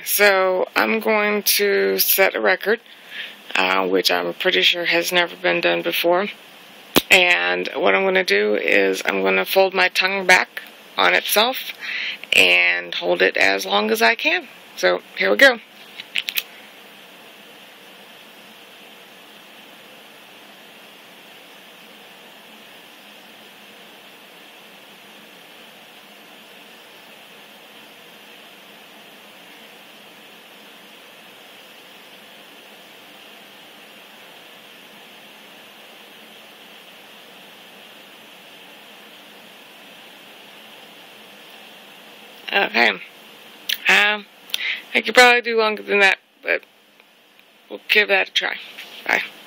so I'm going to set a record, which I'm pretty sure has never been done before. And what I'm going to do is I'm going to fold my tongue back on itself and hold it as long as I can. So here we go. Okay. I could probably do longer than that, but we'll give that a try. Bye.